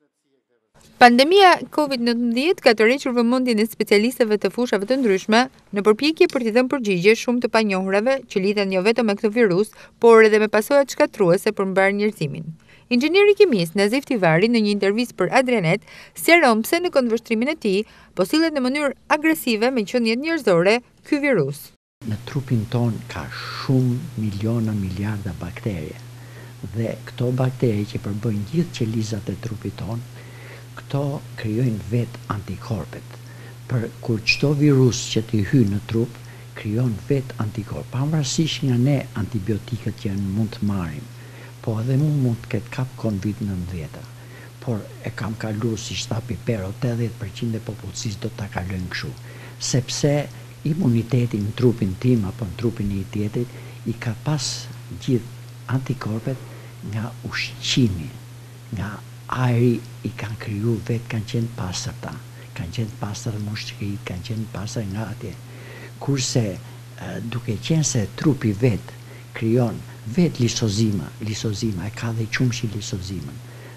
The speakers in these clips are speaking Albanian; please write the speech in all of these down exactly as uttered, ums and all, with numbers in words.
Pandemia Covid nëntëmbëdhjetë ka tërhequr vëmendjen e specialistëve të fushave të ndryshme në përpjekje për t'i dhënë përgjigje shumë të panjohurave që lidhen jo vetëm me këtë virus, por edhe me pasojat shkatruese për mbar njerëzimin. Inxhinieri kimist Nazif Tivari në një intervistë për Adrianet sqaron pse në këndvështrimin e tij po sillet në mënyrë agresive me qendjet njerëzore ky virus. Në trupin ton ka shumë miliona miliarda bakterie dhe këto bakterie që përbëjnë gjithë qelizat e trupit ton, këto krijojnë vetë antikorpet. Për kur çdo virus që t'i hyjë në trup, krijon vetë antikorp. Pavarësisht nga ne antibiotikët që mund të marrim, po edhe mu mund të ketë kap Covid nëntëmbëdhjetë. Por e kam kaluar si shtapi Pero, ottanta përqind e popullsisë do ta kalojnë kështu, sepse imuniteti në trupin tim apo në trupin e i tjetrit i ka pas gjithë antikorpet nga ushqimi, nga ajri i kanë kriju vetë, kanë qenë pastërta, kanë qenë pastër mushkërit, kanë qenë pastër nga atje. Kurse duke qenë se trupi vetë krijon vetë lisozima, lisozima e ka dhe qumshi lisozimën.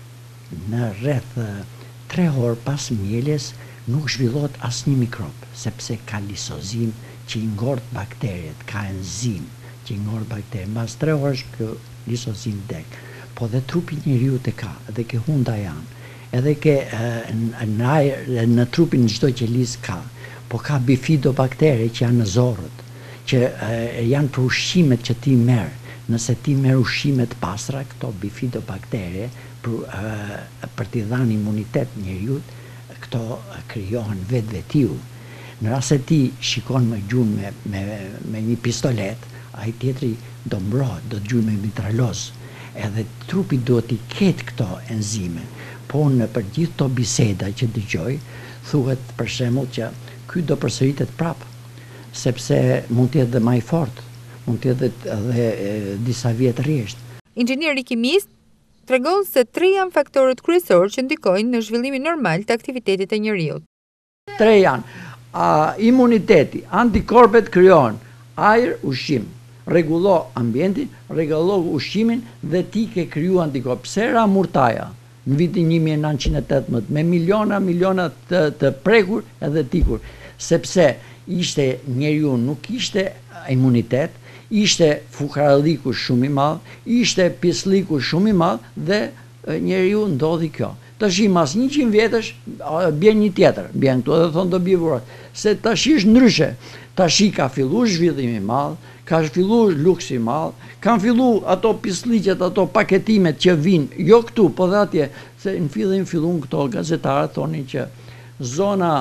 Në rreth tre orë pas mieljes nuk zhvillohet asnjë mikrob, sepse ka lisozim që i ngort bakteret, ka enzim që i ngort bakteret. Mbas tre orësh kjo lisozim dek. Po dhe trupi njeriut e ka, edhe ke hunda janë, edhe ke në, në trupin çdo qelizë ka, po ka bifidobaktere që janë në zorët, që janë për ushqimet që ti merë. Nëse ti merë ushqimet pastra, këto bifidobaktere, për, për t'i dhanë imunitet njeriut, këto krijohen vetë vetiu. Në rast se ti shikon me gjumë me, me, me një pistolet, ai tjetri do mbrohet, do të gjujë me mitraloz. Edhe trupi duhet i ketë këto enzime. Po në për gjithë to biseda që dëgjoj, thuhet për shembull që ky do përsëritet prapë, sepse mund të jetë dhe më i fortë, mund të jetë edhe disa vjet rresht. Inxhinieri kimist tregon se tre janë faktorët kryesorë që ndikojnë në zhvillimin normal të aktivitetit të njeriut. Tre janë a, imuniteti, antikorpet krijohen, ajër, ushqim. Rregullo ambientin, rregullo ushqimin dhe ti ke kriju antikorp. Pse ra Murtaja në vitin një mijë e nëntëqind e tetëmbëdhjetë me miliona miliona të, të prekur edhe tikur, sepse ishte njeriu nuk ishte imunitet, ishte fukaralliku shumë i madh, ishte pislliku shumë i madh dhe njeriu ndodhi kjo. Tash mas njëqind vjetësh bjen një tjetër, bjen këtu edhe thonë do bie vurat, se tash është ndryshe. Tash ka filluar zhvillimi i madh, ka filluar luksi i madh, kanë filluar ato pisliqet, ato paketimet që vinë, jo këtu, po dhe atje, se në fillim fillun këto gazetarët thonin që zona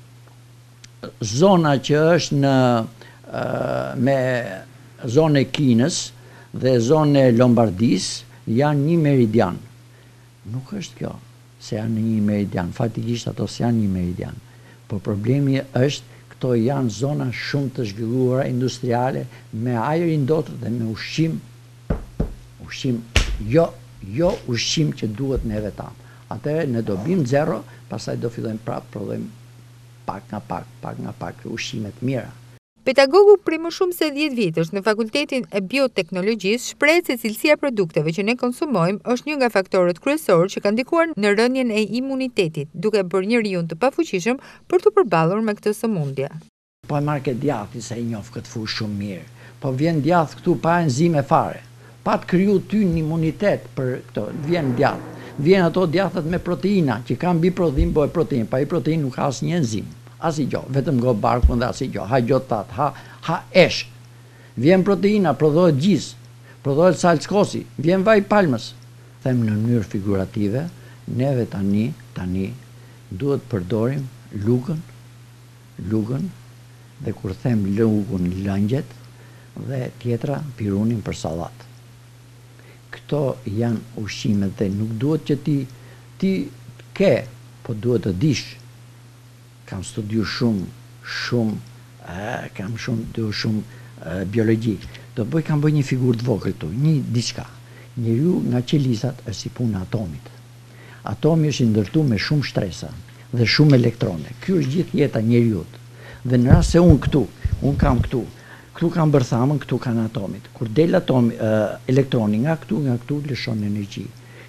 zona që është në uh, me zonë e Kinës dhe zonë e Lombardisë janë një meridian. Nuk është kjo, se janë një meridian, faktikisht ato se janë një meridian. Por problemi është këto janë zona shumë të zhvilluara industriale me ajër i ndotër dhe me ushqim, ushqim jo, jo ushqim që duhet neve tamë. Atëherë ne do bim zero, pastaj do fillojmë prapë prodhojmë pak nga pak, pak nga pak ushqimet mira. Pedagogu prej më shumë se dhjetë vjetësh në Fakultetin e Bioteknologjisë shprehet se cilësia e produkteve që ne konsumojmë është një nga faktorët kryesorë që kanë ndikuar në rënien e imunitetit, duke bërë njeriu të pafuqishëm për të përballur me këtë sëmundje. Po e marrë këtë djathi se i njoh këtë fushë shumë mirë, po vjen djath këtu pa enzime fare, pa të kriju ty një imunitet për këto, vjen djath. Vjen ato djathët me proteina që kanë biprodhim, po e protein, pa i protein nuk ka asnjë enzim. Asi gjo, vetëm go barkun dhe asi gjo, ha gjotat, ha, ha esh. Vjen proteina, prodhohet gjis, prodhohet salckosi, vjen vaj palmës. Them në mënyrë figurative, neve tani, tani, duhet përdorim lugën, lugën, dhe kur them lugën lëngjet, dhe tjetra pirunin për sallat. Këto janë ushqimet dhe nuk duhet që ti, ti ke, po duhet të dish. Kam studiu shumë, shumë, eh, kam shumë, du shumë eh, biologi. Do bëj, kam bëj një figurë të vogël këtu, një diçka. Njeriu nga qelizat është si puna atomit. Atomi është i ndërtuar me shumë shtresa dhe shumë elektrone. Ky është gjithë jeta njeriut. Dhe në rast se unë këtu, unë kam këtu, këtu kam bërthamën, këtu kanë atomit. Kur del atomi, eh, elektroni nga këtu, nga këtu lëshon energji.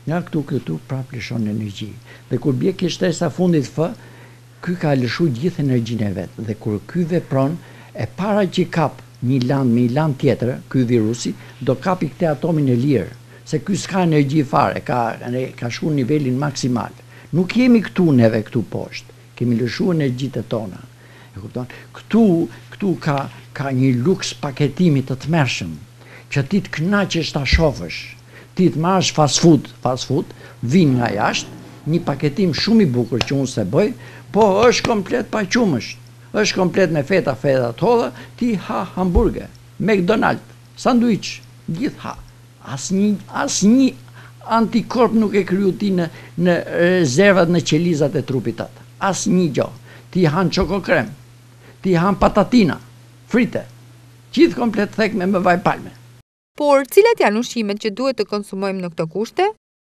Nga këtu këtu prapë lëshon energji. Dhe kur bie kjo shtesa fundit F, ky ka lëshu gjithë energjinë e vet. Dhe kur ky vepron, e para që kap një land me një land tjetër, ky virusi, do kapi këtë atomin e lirë, se ky s'ka energji fare, ka ka shku nivelin maksimal. Nuk jemi këtu neve këtu poshtë. Kemi lëshu energjitë tona. E kupton? Këtu këtu ka ka një luks paketimi të tmerrshëm, që ti të kënaqesh ta shohësh. Ti të marrësh fast food, fast food, vin nga jashtë, një paketim shumë i bukur që unë se bëj, po është komplet pa qumësht, është komplet me feta, feta të hodha, ti ha hamburger, McDonald's, sandwich, gjithë ha. Asnjë asnjë antikorp nuk e kryu ti në, në rezervat në qelizat e trupit atë. Asnjë gjë. Ti han çokokrem, ti han patatina, frite, gjithë komplet thekme me vaj palme. Por, cilat janë ushqimet që duhet të konsumojmë në këto kushte?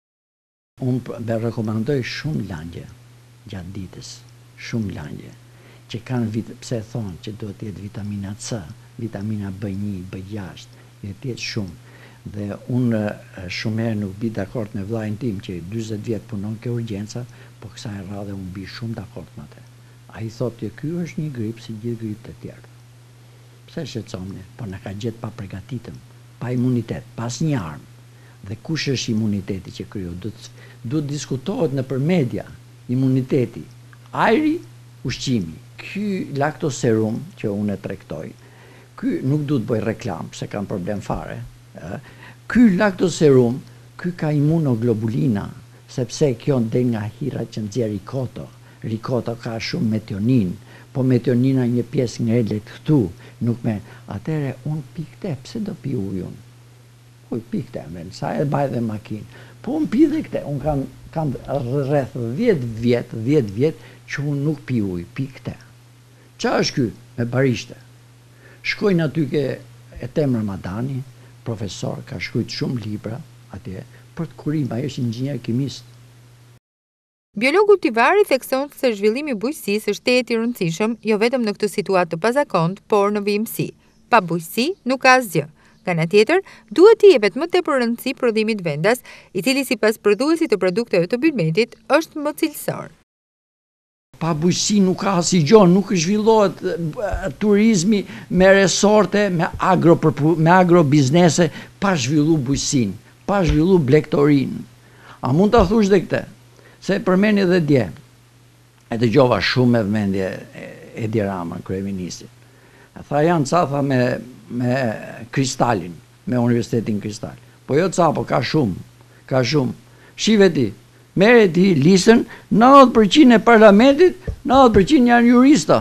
Unë be rekomandoj shumë langje gjatë ditës, shumë langje, që kanë vit, pse thonë që duhet të jetë vitamina C, vitamina B një, B gjashtë, duhet të jetë shumë. Dhe unë shumë herë nuk bi dakord me vllajën tim që dyzet vjet punon ke urgjenca, po kësaj radhe unë bi shumë dakord me atë. Ai thotë që ky është një grip si gjithë gripet e tjerë. Pse shqetësomni? Po na ka gjetë pa përgatitëm, pa imunitet, pas një armë. Dhe kush është imuniteti që kryo? Duhet diskutohet në për media, imuniteti. Ajri, ushqimi. Ky laktoserum që unë e tregtoj, ky nuk duhet bëj reklam, se kam problem fare. Ky laktoserum, ky ka imunoglobulina, sepse kjo del nga hira që nxjerr rikoto. Rikoto ka shumë metionin, po metionina një pjesë ngrelet këtu, nuk me. Atëre unë pi këte, pse do pi ujun? Uj, pi këte, men, sa e baj dhe makinë. Po unë pi dhe këte, unë kam, kam rreth dhjetë vjet, dhjetë vjet, që unë nuk pi uj, pi këte. Qa është ky? Me barishte. Shkojnë aty ke e tem Ramadani, profesor, ka shkujt shumë libra, atje, për të kurim, ai është inxhinier kimist. Biologu Tivari thekson se zhvillimi i bujqësisë është tetë i rëndësishëm jo vetëm në këtë situatë të pazakontë, por në vijimësi. Pa bujqësi nuk ka asgjë. Nga ana tjetër, duhet t'i jepet më tepër rëndësi prodhimit vendas, i cili sipas prodhuesit të produkteve të bylmetit është më cilësor. Pa bujqësi nuk ka asnjë gjë, nuk zhvillohet turizmi me resorte, me agro me agro biznese pa zhvillu bujqësinë, pa zhvillu blegtorinë. A mund ta thush dhe këtë? Se përmeni dhe dje, e dëgjova shumë me vëmendje Edi Rama, kryeministin. Tha janë ca tha me, me Kristalin, me Universitetin Kristal. Po jo ca, po ka shumë, ka shumë. Shive ti, mere ti listën, nëntëdhjetë përqind e parlamentit, nëntëdhjetë përqind janë jurista.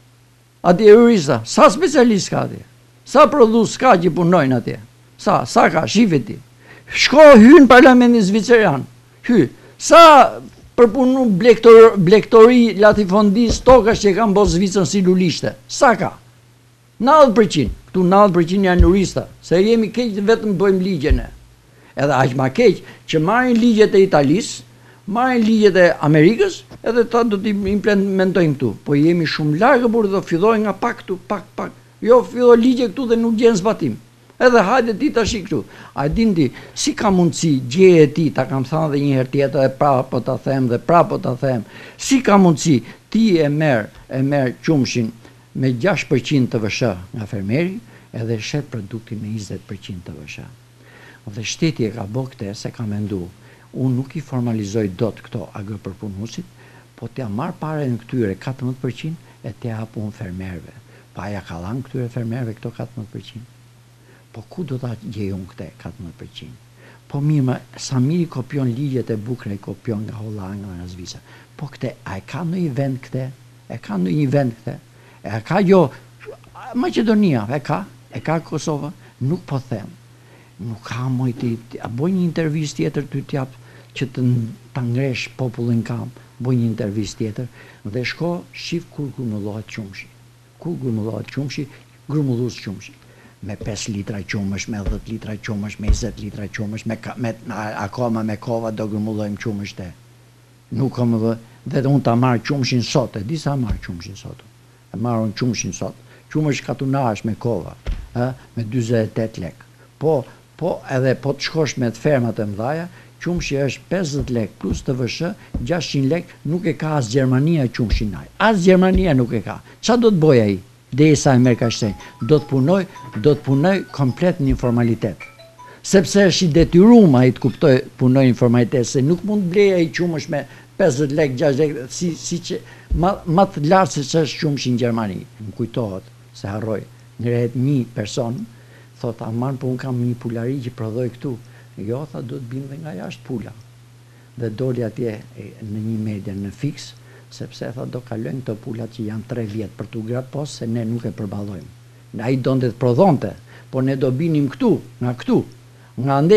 Ati e jurista, sa specialist ka atje? Sa prodhues ka që punojnë atje? Sa, sa ka, shive ti. Shko hyn parlamentin zviceran, hy. Sa përpunu blektor, blektori latifondis tokash që kanë bërë Zvicrën si lulishte. Sa ka? nëntëdhjetë përqind. Këtu nëntëdhjetë përqind janë jurista, se jemi keq vetëm bëjmë ligjen e. Edhe aq ma keq që marrin ligjet e Italisë, marrin ligjet e Amerikës, edhe ta do t'i implementojnë këtu. Po jemi shumë larg por do filloj nga pak këtu, pak pak. Jo filloj ligje këtu dhe nuk gjen zbatim. Edhe hajde ti tash këtu. A din ti si ka mundësi gjeje e ti, ta kam thënë edhe një herë tjetër dhe prapë po ta them dhe prapë po ta them. Si ka mundësi ti e merr e merr qumshin me gjashtë përqind të V S H nga fermeri edhe shet produktin me njëzet përqind të V S H. Dhe shteti e ka bërë këtë se ka mendu. Unë nuk i formalizoj dot këto agropërpunuesit, po t'ja marr parën këtyre katërmbëdhjetë përqind e t'ja hap unë fermerëve. Pa ja ka dhënë këtyre fermerëve këto katërmbëdhjetë përqind. Po ku do ta gjej unë këte katërmbëdhjetë përqind? Po mirë, Samiri kopjon ligjet e bukura, i kopjon nga Hollanda, nga Zvicra. Po këte, a e ka në një vend këte? E ka në një vend këte? E ka jo, Maqedonia, e ka? E ka Kosova? Nuk po them. Nuk ka moj ti, a boj një intervistë tjetër ty t'jap që të ta ngresh popullin kam, boj një intervistë tjetër dhe shko shif kur grumullohet qumshi. Kur grumullohet qumshi, grumullues qumshi. Me pesë litra qumësh, me dhjetë litra qumësh, me njëzet litra qumësh, me, me, akoma me kova do grumullojmë qumësh te. Nuk kam dhe, dhe unë ta marrë qumshin sot, e di sa marrë qumshin sot. E marrë unë qumshin sot. Qumësh katunash me kova, eh, me dyzet e tetë lek. Po, po edhe po të shkosh me të fermat e mdhaja, qumshi është pesëdhjetë lek plus T V S, gjashtëqind lek, nuk e ka as Gjermania qumshin ai. As Gjermania nuk e ka. Çfarë do të bëj ai? Derisa e merr kaq shenjë, do të punoj, do të punoj komplet në informalitet. Sepse është i detyruar ai të kuptoj punoj informalitet, se nuk mund blej ai qumësh me pesëdhjetë lek, gjashtëdhjetë lek, si siç ma, ma të lartë se ç'është qumshi në Gjermani. Më kujtohet se harroj, njëherë një person thot, aman, po unë kam një pulari që prodhoj këtu. Jo, tha, do të bim dhe nga jashtë pula. Dhe doli atje në një media në fix, sepse tha, do kalojnë këto pulat që janë tre vjetë për t'u gratë posë, se ne nuk e përballojmë. Ai donte të prodhonte, po ne do binim këtu, nga këtu, nga ande,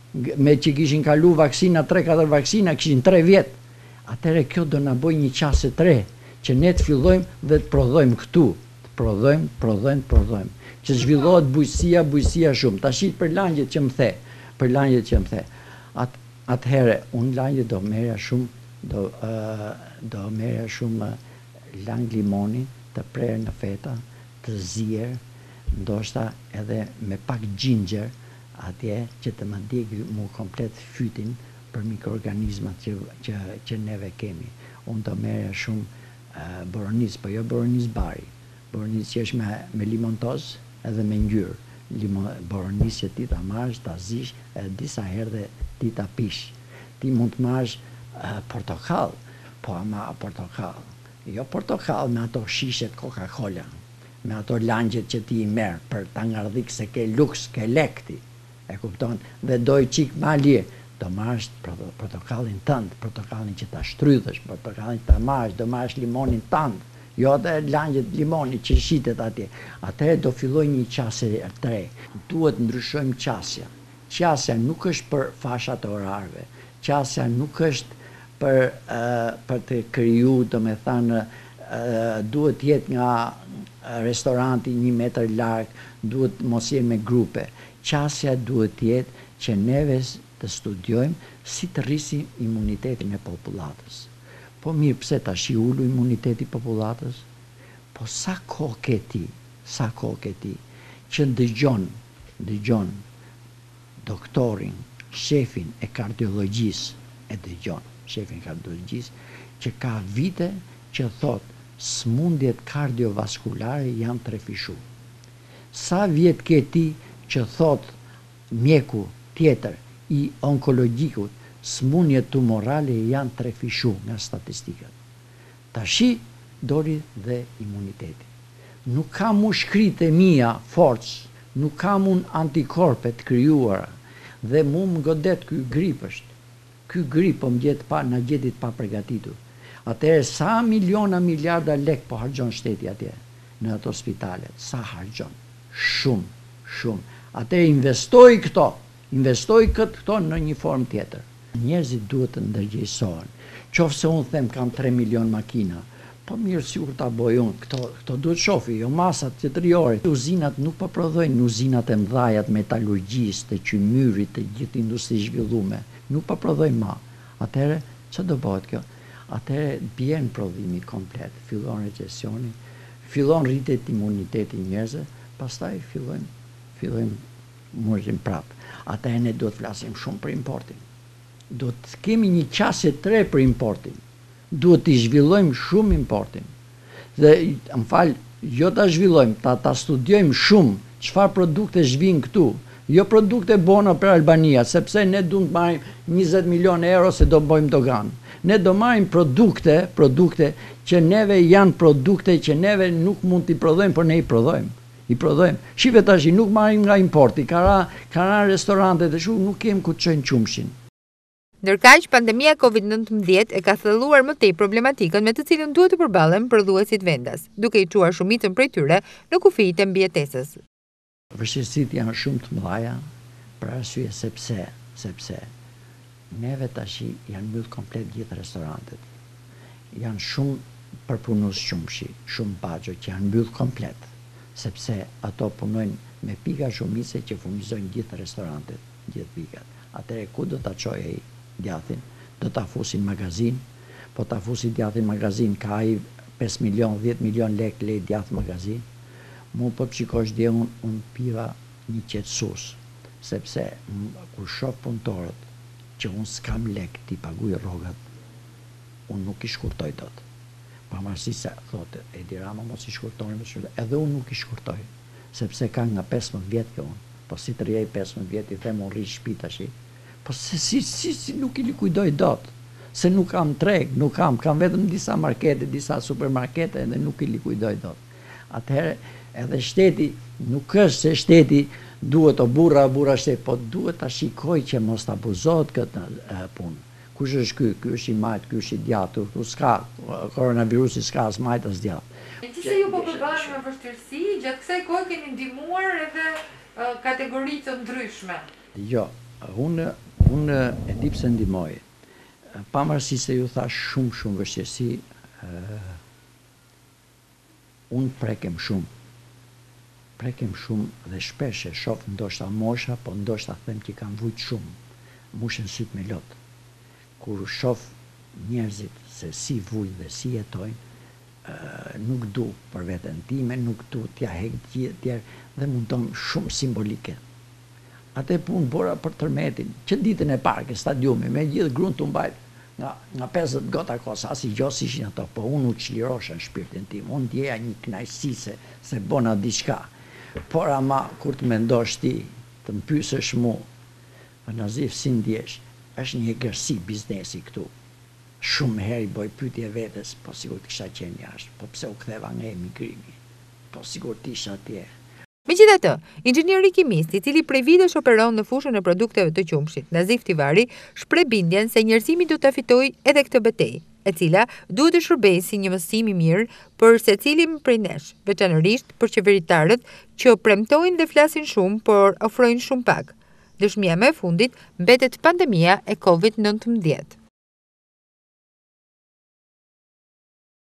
me që kishin kalu vaksina, tre katër vaksina, kishin tre vjetë. Atëre kjo do na bëj një qasë tre, që ne të fillojmë dhe të prodhojmë këtu. Të prodhojmë, prodhojmë, prodhojmë. Që zhvillohet bujësia, bujësia shumë. Tashit për langjet që më the, për langjet që më the. At, atëhere, unë langjet do merja shumë, do, uh, do merja shumë uh, lang limoni, të prerë në feta, të zier, ndoshta edhe me pak ginger, atje që të më djegë mu komplet fytin për mikroorganizmat që, që, që neve kemi. Unë do merja shumë uh, boronis, po jo boronis bari. Boronis që është me, me limontoz edhe me ngjyrë. Boronis që ti ta marrësh, ta zish, edhe disa herë dhe ti ta pish. Ti mund të marrësh uh, portokall, po ama portokall. Jo portokall me ato shishet Coca-Cola, me ato langjet që ti i merë për ta ngardhik se ke luks, ke lekti. E kupton? Dhe doj qik ma lirë. Do marrësh portokallin tënd, portokallin që ta shtrydhësh, portokallin që ta marrësh, do marrësh limonin tënd. Jo dhe langjet limoni që shitet atje. Atëherë do filloj një qasje e tre. Duhet ndryshojmë qasja. Qasja nuk është për fashat orarve. Qasja nuk është për, uh, për të kriju, do me thanë, uh, duhet jetë nga restoranti një metër larg, duhet mos jenë me grupe. Qasja duhet jetë që neve të studiojmë si të rrisim imunitetin e popullatës. Po mirë, pse tash i ulu imuniteti popullatës? Po sa kohë ke ti, sa kohë ke ti, që dëgjon, dëgjon doktorin, shefin e kardiologjisë, e dëgjon, shefin e kardiologjisë, që ka vite që thot, smundjet kardiovaskulare janë trefishu. Sa vjet ke ti që thot mjeku tjetër i onkologjikut, smundjet tumorale janë trefishu nga statistikat. Tashi dori dhe imuniteti. Nuk kam u shkrit e mia forcë, nuk kam unë antikorpet kryuara, dhe mu më godet ky grip është. Ky grip po më gjetë pa, në gjetit pa përgatitur. Atëherë sa miliona miliarda lek po hargjon shteti atje, në ato spitalet, sa hargjon? Shumë, shumë. Atëherë investoj këto, investoj këtë këto në një formë tjetër. Njerëzit duhet të ndërgjegjësohen. Qoftë se unë them kam tre milion makina, po mirë sikur ta bëj unë, këto, këto duhet shofi, jo masat qytetërore. Uzinat nuk po prodhojnë uzinat e mëdha të metalurgjisë, të qymyrit, të gjithë industri zhvillume. Nuk po prodhojnë ma. Atëherë, çfarë do bëhet kjo? Atëherë bjen prodhimi komplet, fillon recesioni, fillon rritet imuniteti njerëzve, pastaj fillojnë, fillojnë murgjim prapë. Atëherë ne duhet flasim shumë për importin. Duhet të kemi një qasje tre për importin. Duhet të zhvillojmë shumë importin. Dhe, më falë, jo të zhvillojmë, ta, ta studiojmë shumë çfarë produkte zhvin këtu. Jo produkte bona për Albania, sepse ne du të marrim njëzet milion euro se do bëjmë dogan. Ne do marrim produkte, produkte që neve janë produkte që neve nuk mund t'i prodhojmë, por ne i prodhojmë. I prodhojmë. Shive tash, nuk marrim nga importi, kara, kara restorante dhe shu, nuk kem ku të çojnë qumshin. Ndërkaq, pandemia Covid nëntëmbëdhjetë e ka thelluar më tej problematikën me të cilën duhet të përballen prodhuesit vendas, duke i çuar shumicën prej tyre në kufitë e mbijetesës. Vështirësitë janë shumë të mëdha, për arsye sepse, sepse neve tash janë mbyll komplet gjithë restorantet. Janë shumë përpunues qumshi, shumë baxho që janë mbyll komplet, sepse ato punojnë me pika shumice që furnizojnë gjithë restorantet, gjithë pikat. Atëherë ku do ta çojë ai djathin? Do ta fusin magazin, po ta fusi djathin magazin, ka ai pesë milion, dhjetë milion lek lej djath magazin. Mu po të shikosh dje unë un piva një qetësus, sepse kur shoh punëtorët që unë s'kam lek t'i paguj rrogat, unë nuk i shkurtoj dot. Pavarësisht se thotë Edi Rama mos i shkurtoni më shumë, edhe unë nuk i shkurtoj, sepse ka nga pesëmbëdhjetë vjet që unë, po si të rjej pesëmbëdhjetë vjet i them unë rri shtëpi tash, po se si, si, si nuk i likuidoj dot, se nuk kam treg, nuk kam, kam vetëm disa markete, disa supermarkete dhe nuk i likuidoj dot. Atëherë edhe shteti, nuk është se shteti duhet o burra, burra shteti, po duhet ta shikoj që mos ta abuzohet këtë uh, punë. Kush është ky? Ky është i majt, ky është i djathtë, ku s'ka, koronavirusi s'ka as majt as djathtë. Megjithëse se ju po përballeni me vështirësi, gjatë kësaj kohe keni ndihmuar edhe uh, kategori të ndryshme. Jo, unë unë e di pse ndihmoj. Pavarësisht se ju thash shumë shumë vështirësi, uh, unë prekem shumë. Prekem shumë dhe shpesh e shoh ndoshta mosha, po ndoshta them që kanë vujt shumë. Mushen syt me lot. Kur shoh njerëzit se si vujnë dhe si jetojnë, uh, nuk du për veten time, nuk du t'ja hek tjerë dhe mundon shumë simbolike. Atë punë bora për tërmetin, që ditën e parë ke stadiumi, me gjithë gruan të mbajt nga, nga pesëdhjetë gota kosa, as i gjos ishin ato, po unë u çlirosha në shpirtin tim, unë ndjeja një kënaqësi se, se bona diçka. Por ama kur të mendosh ti, të më pyesësh mu, Nazif si ndjesh, është një egërsi biznesi këtu. Shumë herë i boj pyetje vetes, po sigur të kisha qenë jashtë, po pse u ktheva nga emigrimi, po sigur të isha atje. Megjithatë, inxhinieri kimist, i cili prej vitesh operon në fushën e produkteve të qumshit, Nazif Tivari, shpreh bindjen se njerëzimi do ta fitojë edhe këtë betejë, e cila duhet të shërbejë si një mësim i mirë për secilin prej nesh, veçanërisht për qeveritarët që premtojnë dhe flasin shumë, por ofrojnë shumë pak. Dëshmia më e fundit mbetet pandemia e COVID nëntëmbëdhjetë.